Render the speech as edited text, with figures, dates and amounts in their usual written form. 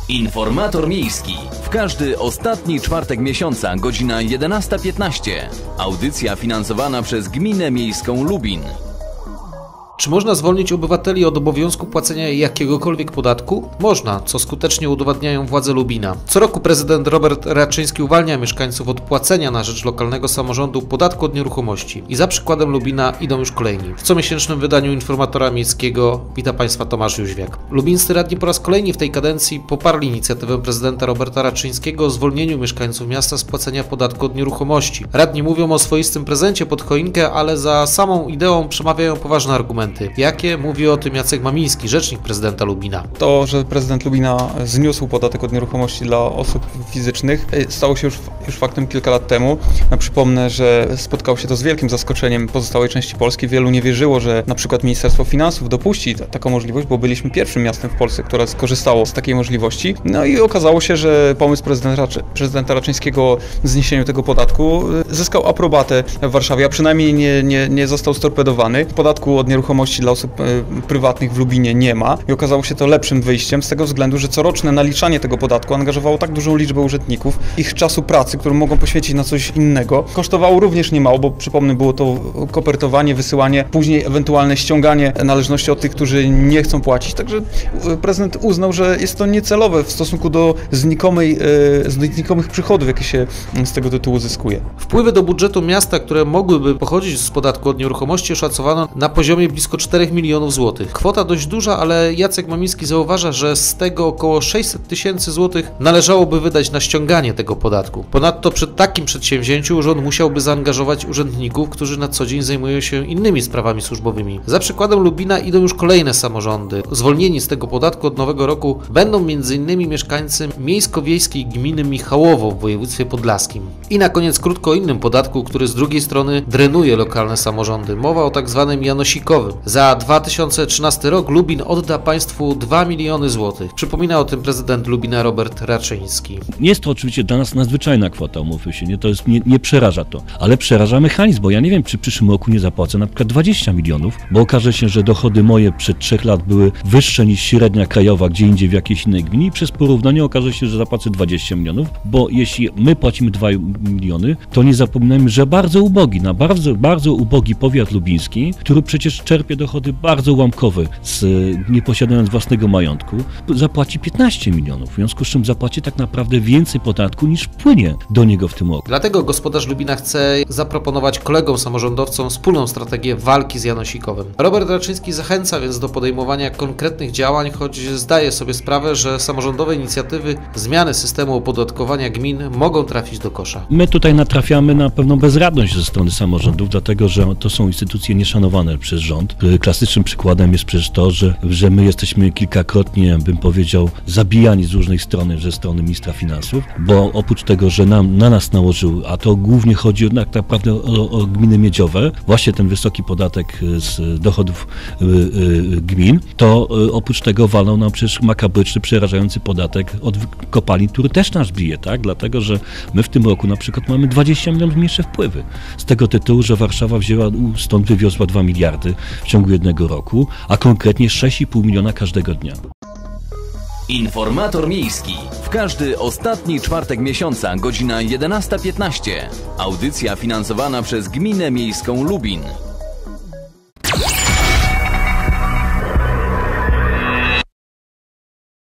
Informator miejski. W każdy ostatni czwartek miesiąca, godzina 11:15. Audycja finansowana przez Gminę Miejską Lubin. Czy można zwolnić obywateli od obowiązku płacenia jakiegokolwiek podatku? Można, co skutecznie udowadniają władze Lubina. Co roku prezydent Robert Raczyński uwalnia mieszkańców od płacenia na rzecz lokalnego samorządu podatku od nieruchomości. I za przykładem Lubina idą już kolejni. W comiesięcznym wydaniu Informatora Miejskiego wita Państwa Tomasz Jóźwiak. Lubińscy radni po raz kolejny w tej kadencji poparli inicjatywę prezydenta Roberta Raczyńskiego o zwolnieniu mieszkańców miasta z płacenia podatku od nieruchomości. Radni mówią o swoistym prezencie pod choinkę, ale za samą ideą przemawiają poważne argumenty. Jakie? Mówi o tym Jacek Mamiński, rzecznik prezydenta Lubina. To, że prezydent Lubina zniósł podatek od nieruchomości dla osób fizycznych, stało się już faktem kilka lat temu. Przypomnę, że spotkało się to z wielkim zaskoczeniem pozostałej części Polski. Wielu nie wierzyło, że na przykład Ministerstwo Finansów dopuści taką możliwość, bo byliśmy pierwszym miastem w Polsce, które skorzystało z takiej możliwości. No i okazało się, że pomysł prezydenta Raczyńskiego o zniesieniu tego podatku zyskał aprobatę w Warszawie, a przynajmniej nie został storpedowany. Podatku od nieruchomości dla osób prywatnych w Lubinie nie ma i okazało się to lepszym wyjściem z tego względu, że coroczne naliczanie tego podatku angażowało tak dużą liczbę urzędników, ich czasu pracy, który mogą poświęcić na coś innego, kosztowało również niemało, bo przypomnę, było to kopertowanie, wysyłanie, później ewentualne ściąganie należności od tych, którzy nie chcą płacić. Także prezydent uznał, że jest to niecelowe w stosunku do znikomych przychodów, jakie się z tego tytułu zyskuje. Wpływy do budżetu miasta, które mogłyby pochodzić z podatku od nieruchomości, oszacowano na poziomie blisko 4 milionów złotych. Kwota dość duża, ale Jacek Mamiński zauważa, że z tego około 600 tysięcy złotych należałoby wydać na ściąganie tego podatku. Ponadto przy takim przedsięwzięciu urząd musiałby zaangażować urzędników, którzy na co dzień zajmują się innymi sprawami służbowymi. Za przykładem Lubina idą już kolejne samorządy. Zwolnieni z tego podatku od nowego roku będą m.in. mieszkańcy miejsko-wiejskiej gminy Michałowo w województwie podlaskim. I na koniec krótko o innym podatku, który z drugiej strony drenuje lokalne samorządy. Mowa o tak zwanym janosikowym. Za 2013 rok Lubin odda państwu 2 miliony złotych. Przypomina o tym prezydent Lubina Robert Raczyński. Jest to oczywiście dla nas nadzwyczajna kwota, umówmy się, nie przeraża to, ale przeraża mechanizm, bo ja nie wiem, czy w przyszłym roku nie zapłacę na przykład 20 milionów, bo okaże się, że dochody moje przed 3 lat były wyższe niż średnia krajowa gdzie indziej w jakiejś innej gminie i przez porównanie okaże się, że zapłacę 20 milionów, bo jeśli my płacimy 2 miliony, to nie zapominajmy, że bardzo ubogi powiat lubiński, który przecież czerpie dochody bardzo ułamkowe, nie posiadając własnego majątku, zapłaci 15 milionów, w związku z czym zapłaci tak naprawdę więcej podatku niż wpłynie do niego w tym roku. Dlatego gospodarz Lubina chce zaproponować kolegom samorządowcom wspólną strategię walki z janosikowym. Robert Raczyński zachęca więc do podejmowania konkretnych działań, choć zdaje sobie sprawę, że samorządowe inicjatywy zmiany systemu opodatkowania gmin mogą trafić do kosza. My tutaj natrafiamy na pewną bezradność ze strony samorządów, dlatego że to są instytucje nieszanowane przez rząd. Klasycznym przykładem jest przecież to, że my jesteśmy kilkakrotnie, bym powiedział, zabijani z różnej strony, ze strony ministra finansów, bo oprócz tego, że na nas nałożył, a to głównie chodzi tak naprawdę o gminy miedziowe, właśnie ten wysoki podatek z dochodów gmin, to oprócz tego walą nam przecież makabryczny, przerażający podatek od kopalin, który też nas bije, tak? Dlatego, że my w tym roku na przykład mamy 20 milionów mniejsze wpływy. Z tego tytułu, że Warszawa stąd wywiozła 2 miliardy w ciągu jednego roku, a konkretnie 6,5 miliona każdego dnia. Informator miejski. W każdy ostatni czwartek miesiąca, godzina 11:15. Audycja finansowana przez Gminę Miejską Lubin.